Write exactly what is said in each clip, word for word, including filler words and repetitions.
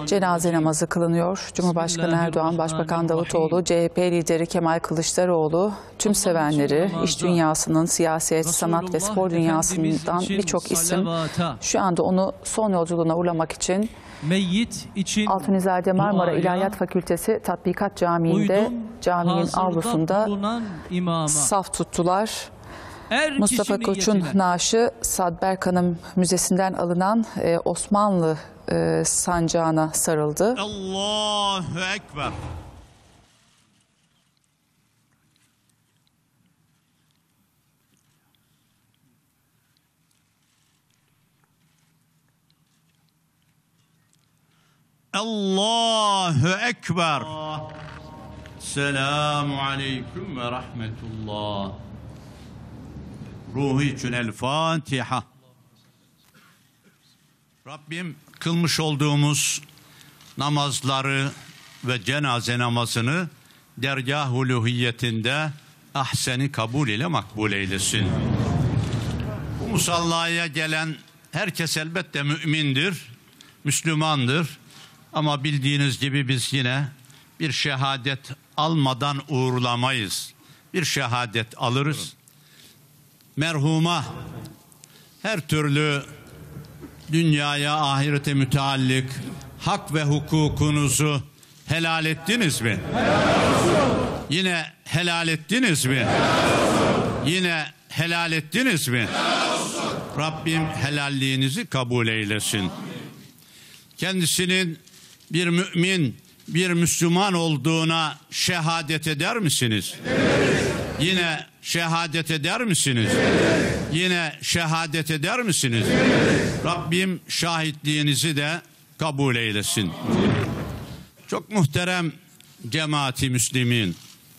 Cenaze namazı kılınıyor. Cumhurbaşkanı Erdoğan, Başbakan Davutoğlu, C H P lideri Kemal Kılıçdaroğlu, tüm sevenleri, iş dünyasının, siyaset, sanat ve spor dünyasından birçok isim şu anda onu son yolculuğuna uğurlamak için Altunizade Marmara İlahiyat Fakültesi Tatbikat Camii'nde, caminin avlusunda saf tuttular. Mustafa Koç'un naaşı Sadberk Hanım Müzesi'nden alınan e, Osmanlı e, sancağına sarıldı. Allahu Ekber. Allahu Ekber. Selamun Aleyküm ve Rahmetullah. Ruhu için El Fatiha. Rabbim kılmış olduğumuz namazları ve cenaze namazını dergâh-ı uluhiyetinde ahseni kabul ile makbul eylesin. Bu musallaya gelen herkes elbette mümindir, Müslümandır. Ama bildiğiniz gibi biz yine bir şehadet almadan uğurlamayız. Bir şehadet alırız. Merhuma her türlü dünyaya, ahirete müteallik hak ve hukukunuzu helal ettiniz mi? Yine helal ettiniz mi? Yine helal ettiniz mi? Rabbim helalliğinizi kabul eylesin. Kendisinin bir mümin, bir Müslüman olduğuna şehadet eder misiniz? Evet. Yine şehadet eder misiniz? Evet. Yine şehadet eder misiniz? Evet. Rabbim şahitliğinizi de kabul eylesin. Evet. Çok muhterem cemaati Müslümin.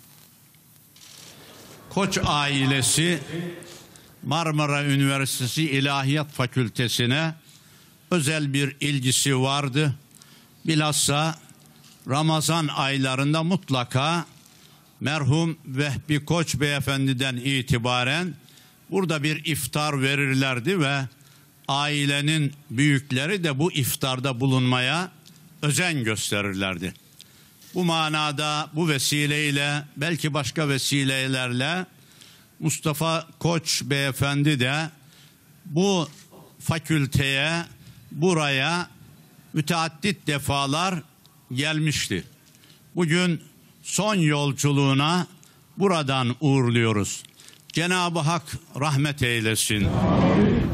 Koç ailesi Marmara Üniversitesi İlahiyat Fakültesine özel bir ilgisi vardı. Bilhassa Ramazan aylarında mutlaka merhum Vehbi Koç beyefendiden itibaren burada bir iftar verirlerdi ve ailenin büyükleri de bu iftarda bulunmaya özen gösterirlerdi. Bu manada, bu vesileyle, belki başka vesilelerle Mustafa Koç beyefendi de bu fakülteye, buraya müteaddit defalar gelmişti. Bugün son yolculuğuna buradan uğurluyoruz. Cenab-ı Hak rahmet eylesin. Amin.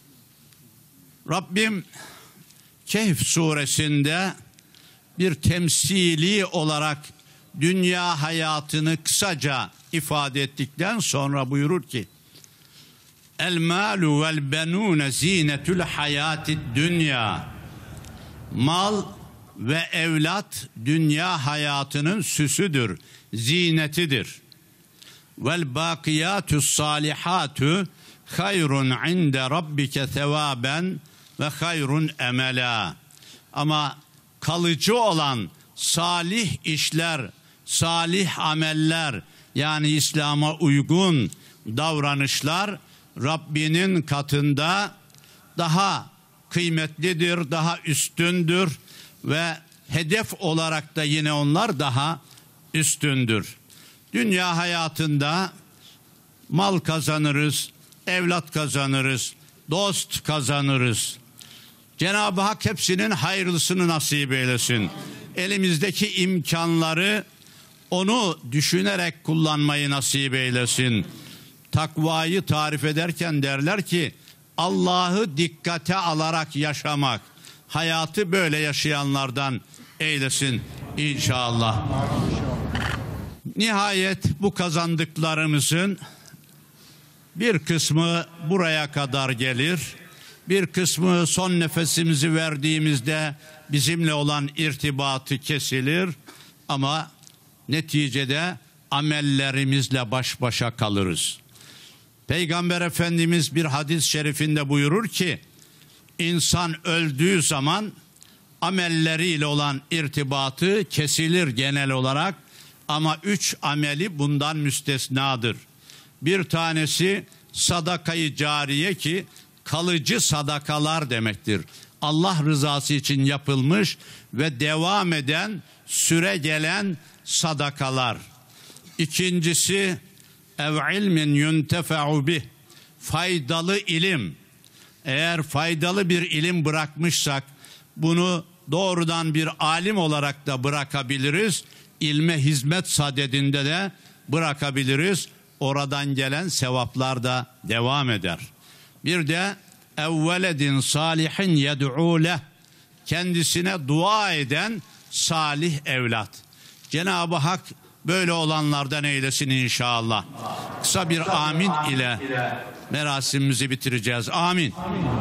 Rabbim Kehf suresinde bir temsili olarak dünya hayatını kısaca ifade ettikten sonra buyurur ki: El malu vel benune zinetul hayatid dünya. Mal ve evlat dünya hayatının süsüdür, zinetidir. Vel bakiyatus salihatu hayrun inde rabbike sevaben ve hayrun emela. Ama kalıcı olan salih işler, salih ameller, yani İslam'a uygun davranışlar Rabbinin katında daha kıymetlidir, daha üstündür ve hedef olarak da yine onlar daha üstündür. Dünya hayatında mal kazanırız, evlat kazanırız, dost kazanırız. Cenab-ı Hak hepsinin hayırlısını nasip eylesin. Elimizdeki imkanları onu düşünerek kullanmayı nasip eylesin. Takvayı tarif ederken derler ki Allah'ı dikkate alarak yaşamak. Hayatı böyle yaşayanlardan eylesin inşallah. Nihayet bu kazandıklarımızın bir kısmı buraya kadar gelir. Bir kısmı son nefesimizi verdiğimizde bizimle olan irtibatı kesilir. Ama neticede amellerimizle baş başa kalırız. Peygamber Efendimiz bir hadis-i şerifinde buyurur ki, insan öldüğü zaman amelleriyle olan irtibatı kesilir genel olarak, ama üç ameli bundan müstesnadır. Bir tanesi sadakayı cariye, ki kalıcı sadakalar demektir. Allah rızası için yapılmış ve devam eden, süre gelen sadakalar. İkincisi, ev ilmin yuntefa'u bih, faydalı ilim. Eğer faydalı bir ilim bırakmışsak bunu doğrudan bir alim olarak da bırakabiliriz. İlme hizmet sadedinde de bırakabiliriz. Oradan gelen sevaplar da devam eder. Bir de evveledin salihin yed'u leh, kendisine dua eden salih evlat. Cenab-ı Hak böyle olanlardan eylesin inşallah. Kısa bir amin ile merasimimizi bitireceğiz. Amin.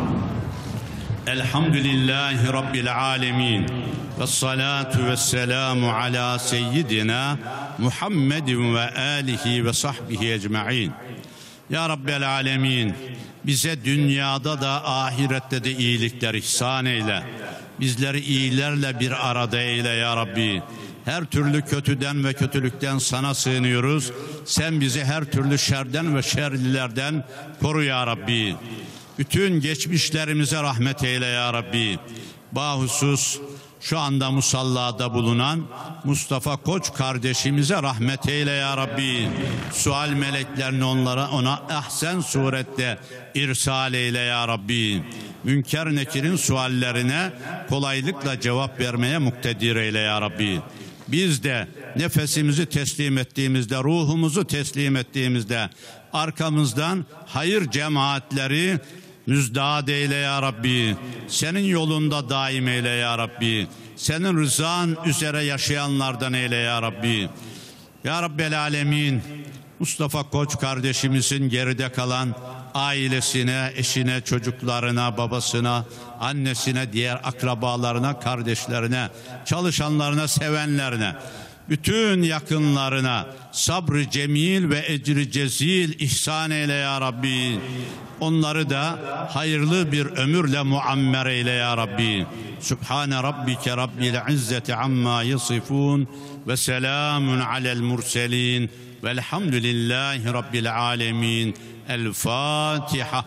Elhamdülillahi Rabbil alemin. Vessalatu vesselamu ala seyyidina Muhammedin ve alihi ve sahbihi ecma'in. Ya Rabbel alemin, bize dünyada da ahirette de iyilikler ihsan eyle. Bizleri iyilerle bir arada eyle ya Rabbi. Her türlü kötüden ve kötülükten sana sığınıyoruz. Sen bizi her türlü şerden ve şerlilerden koru ya Rabbi. Bütün geçmişlerimize rahmet eyle ya Rabbi. Bahusus şu anda musallada bulunan Mustafa Koç kardeşimize rahmet eyle ya Rabbi. Sual meleklerini onlara ona ahsen surette irsal eyle ya Rabbi. Münker Nekir'in suallerine kolaylıkla cevap vermeye muktedir eyle ya Rabbi. Biz de nefesimizi teslim ettiğimizde, ruhumuzu teslim ettiğimizde arkamızdan hayır cemaatleri müjdat eyle ya Rabbi. Senin yolunda daim eyle ya Rabbi. Senin rızan üzere yaşayanlardan eyle ya Rabbi. Ya Rabbel alemin, Mustafa Koç kardeşimizin geride kalan ailesine, eşine, çocuklarına, babasına, annesine, diğer akrabalarına, kardeşlerine, çalışanlarına, sevenlerine, bütün yakınlarına sabrı cemil ve ecri cezil ihsan eyle ya Rabbi. Onları da hayırlı bir ömürle muammer eyle ya Rabbi. Subhane rabbike rabbil izzeti amma yasifun ve selamun alel murselin velhamdülillahi rabbil alemin. El Fatiha.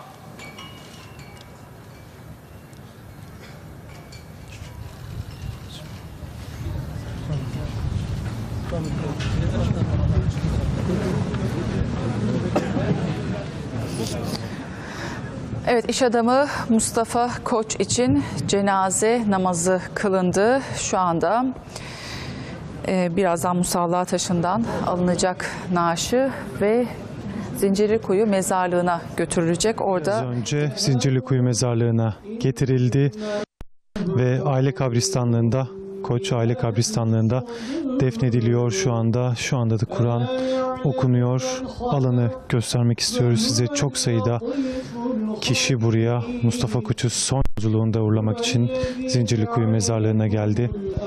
Evet, iş adamı Mustafa Koç için cenaze namazı kılındı. Şu anda e, birazdan musalla taşından alınacak naaşı ve Zincirlikuyu mezarlığına götürülecek. Orada Az önce Zincirlikuyu mezarlığına getirildi ve aile kabristanlığında, Koç aile kabristanlığında defnediliyor şu anda. Şu anda da Kur'an okunuyor. Alanı göstermek istiyoruz size. Çok sayıda kişi buraya Mustafa Koç'u son yolculuğunda uğurlamak için Zincirlikuyu mezarlığına geldi.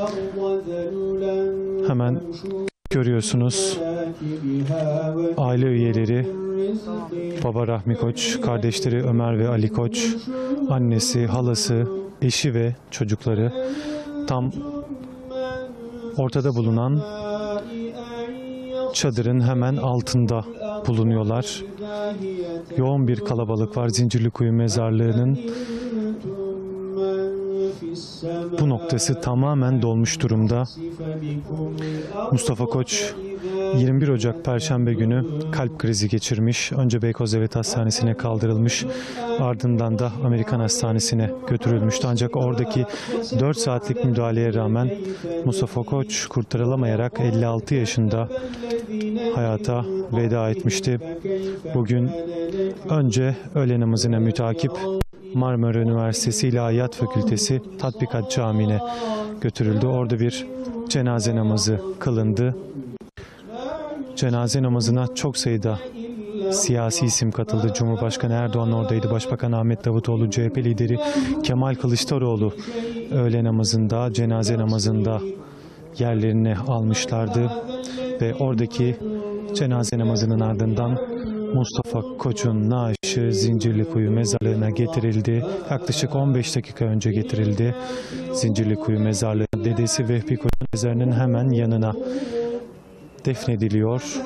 Hemen görüyorsunuz aile üyeleri, baba Rahmi Koç, kardeşleri Ömer ve Ali Koç, annesi, halası, eşi ve çocukları tam ortada bulunan çadırın hemen altında bulunuyorlar. Yoğun bir kalabalık var Zincirlikuyu mezarlığının. Bu noktası tamamen dolmuş durumda. Mustafa Koç yirmi bir Ocak Perşembe günü kalp krizi geçirmiş. Önce Beykoz Devlet Hastanesi'ne kaldırılmış. Ardından da Amerikan Hastanesi'ne götürülmüştü. Ancak oradaki dört saatlik müdahaleye rağmen Mustafa Koç kurtarılamayarak elli altı yaşında hayata veda etmişti. Bugün önce öğle namazına mütakip Marmara Üniversitesi İlahiyat Fakültesi Tatbikat Camii'ne götürüldü. Orada bir cenaze namazı kılındı. Cenaze namazına çok sayıda siyasi isim katıldı. Cumhurbaşkanı Erdoğan oradaydı. Başbakan Ahmet Davutoğlu, C H P lideri Kemal Kılıçdaroğlu öğle namazında, cenaze namazında yerlerini almışlardı. Ve oradaki cenaze namazının ardından Mustafa Koç'un naaşı Zincirlikuyu mezarlığına getirildi. Yaklaşık on beş dakika önce getirildi. Zincirlikuyu mezarlığı dedesi Vehbi Koç'un mezarının hemen yanına defnediliyor.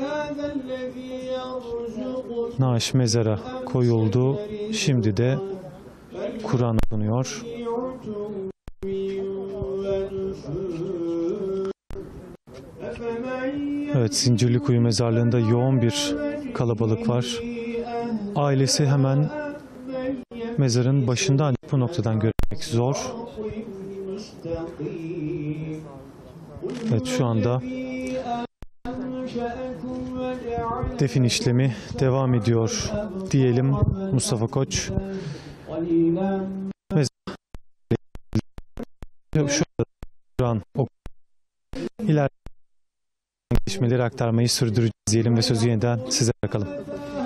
Naaş mezara koyuldu. Şimdi de Kur'an okunuyor. Evet, Zincirlikuyu mezarlığında yoğun bir kalabalık var. Ailesi hemen mezarın başında, ancak bu noktadan görmek zor. Evet, şu anda defin işlemi devam ediyor diyelim Mustafa Koç. Mezar şu an o ileride gelişmeleri aktarmayı sürdüreceğiz diyelim ve sözü yeniden size bırakalım.